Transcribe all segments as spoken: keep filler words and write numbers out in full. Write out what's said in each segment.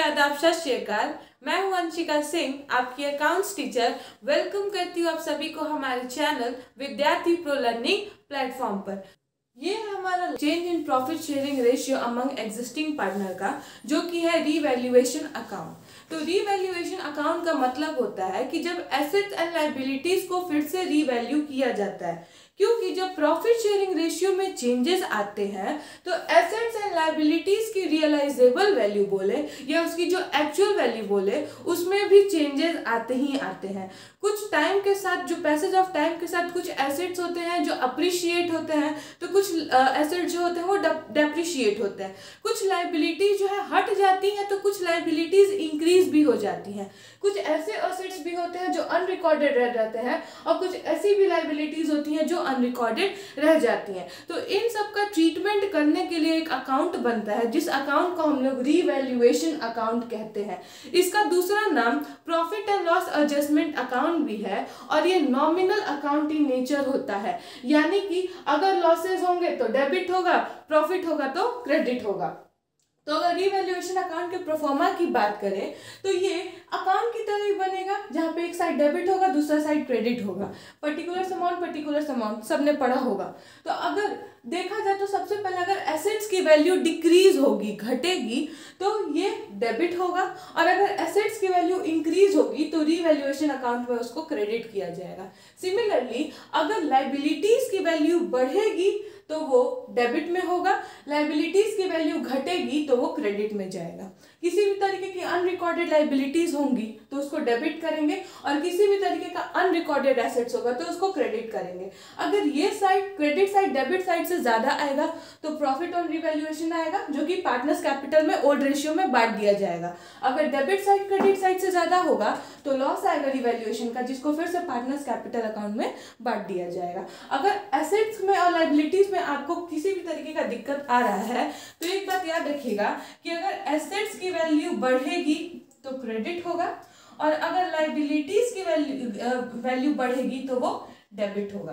आदाब, सत श्री अकाल। मैं हूं अंशिका सिंह, आपकी अकाउंट्स टीचर। वेलकम करती हूं आप सभी को हमारे चैनल विद्यार्थी प्रो लर्निंग प्लेटफॉर्म पर। ये है हमारा change in profit sharing ratio among existing partner का, जो कि है रीवैल्यूएशन अकाउंट। तो रीवैल्यूएशन अकाउंट का मतलब होता है कि जब एसेट्स एंड लायबिलिटीज को फिर से रीवैल्यू किया जाता है, क्योंकि जब प्रॉफिट शेयरिंग रेशियो में चेंजेस आते हैं तो एसेट्स एंड लायबिलिटीज की रियलाइजेबल वैल्यू बोले या उसकी जो एक्चुअल वैल्यू बोले, उसमें भी चेंजेस आते ही आते हैं। कुछ टाइम के साथ, जो पैसेज ऑफ टाइम के साथ, कुछ एसेट्स होते हैं जो अप्रिशिएट होते हैं, तो कुछ एसेट्स जो होते हैं वो डेप्रिशिएट होते हैं। कुछ लायबिलिटीज जो है हट जाती हैं, तो कुछ लायबिलिटीज इंक्रीज भी हो जाती हैं। कुछ ऐसे एसेट्स भी होते हैं जो अनरिकॉर्डेड रह जाते हैं, और कुछ ऐसी भी लायबिलिटीज होती हैं जो अनरिकॉर्डेड रह जाती हैं। तो इन सब का ट्रीटमेंट करने के लिए एक अकाउंट बनता है, जिस अकाउंट को हम लोग रीवैल्यूएशन अकाउंट कहते हैं। इसका दूसरा नाम profit and loss adjustment account भी है, और ये नॉमिनल अकाउंट इन नेचर होता है। यानी कि अगर लॉसेस होंगे तो डेबिट होगा, प्रॉफिट होगा तो क्रेडिट होगा। तो अगर रीवैल्यूएशन अकाउंट के प्रोफॉर्मा की बात करें तो ये अकाउंट की तरह ही बनेगा, जहाँ पे एक साइड डेबिट होगा, दूसरा साइड क्रेडिट होगा। पर्टिकुलर अमाउंट पर्टिकुलर अमाउंट सबने पढ़ा होगा। तो अगर देखा जाए तो सबसे पहले अगर एसेट्स की वैल्यू डिक्रीज होगी, घटेगी, तो ये डेबिट होगा, और अगर एसेट्स की वैल्यू इंक्रीज होगी तो रीवैल्यूएशन अकाउंट में उसको क्रेडिट किया जाएगा। सिमिलरली अगर लायबिलिटीज की वैल्यू बढ़ेगी तो वो डेबिट में होगा, लायबिलिटीज की वैल्यू घटेगी तो वो क्रेडिट में जाएगा। किसी भी तरीके की अनरिकॉर्डेड लायबिलिटीज होंगी तो उसको डेबिट करेंगे, और किसी भी तरीके का अनरिकॉर्डेड एसेट्स होगा तो उसको क्रेडिट करेंगे। अगर ये side credit side debit side से ज्यादा आएगा तो प्रॉफिट ऑन रीवैल्यूएशन आएगा, जो कि पार्टनर्स कैपिटल में ओल्ड रेशियो में बांट दिया जाएगा। अगर डेबिट साइड क्रेडिट साइड से ज्यादा होगा तो लॉस आएगा रीवैल्यूएशन का, जिसको फिर से पार्टनर्स कैपिटल अकाउंट में बांट दिया जाएगा। अगर एसेट्स में और लायबिलिटीज में आपको किसी भी तरीके का दिक्कत आ रहा है तो एक बात याद रखिएगा कि अगर एसेट्स की वैल्यू बढ़ेगी तो क्रेडिट होगा, और अगर लायबिलिटीज की वैल्यू वैल्यू बढ़ेगी तो वो डेबिट होगा।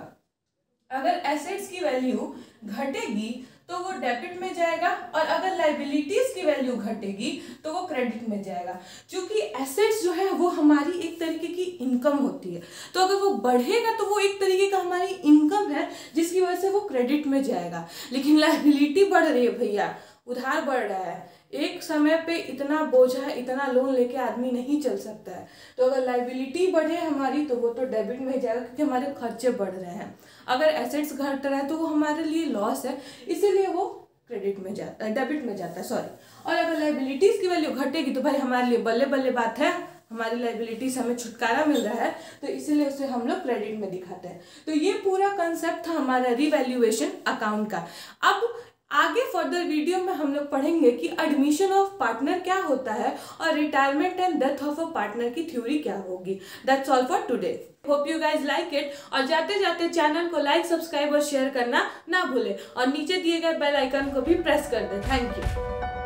अगर एसेट्स की वैल्यू घटेगी तो वो डेबिट में जाएगा, और अगर लायबिलिटीज की वैल्यू घटेगी तो वो क्रेडिट में जाएगा। क्योंकि एसेट्स जो है वो हमारी एक तरीके की इनकम होती है, तो अगर वो बढ़ेगा तो वो एक तरीके का हमारी इनकम है, जिसकी वजह से वो क्रेडिट में जाएगा। लेकिन लायबिलिटी बढ़ रही है भैया, उधार बढ़ रहा है, एक समय पे इतना बोझा है, इतना लोन लेके आदमी नहीं चल सकता है। तो अगर लायबिलिटी बढ़े हमारी तो वो तो डेबिट में जाएगा, क्योंकि हमारे खर्चे बढ़ रहे हैं। अगर एसेट्स घट रहा है तो वो हमारे लिए लॉस है, इसीलिए वो क्रेडिट में जाता है, डेबिट में जाता है, सॉरी। और अगर लायबिलिटीज की वैल्यू घटेगी तो भाई हमारे लिए बल्ले बल्ले बात है, हमारी लायबिलिटीज हमें छुटकारा मिल रहा है, तो इसीलिए उसे हम लोग क्रेडिट में दिखाते हैं। तो ये पूरा कंसेप्ट था हमारा रीवैल्यूएशन अकाउंट का। अब आगे फर्दर वीडियो में हम लोग पढ़ेंगे कि एडमिशन ऑफ पार्टनर क्या होता है और retirement and death of a partner की थ्योरी क्या होगी। That's all for today. Hope you guys like it, और जाते जाते चैनल को लाइक, सब्सक्राइब और शेयर करना ना भूले, और नीचे दिए गए बेल आइकन को भी प्रेस कर दें। Thank you.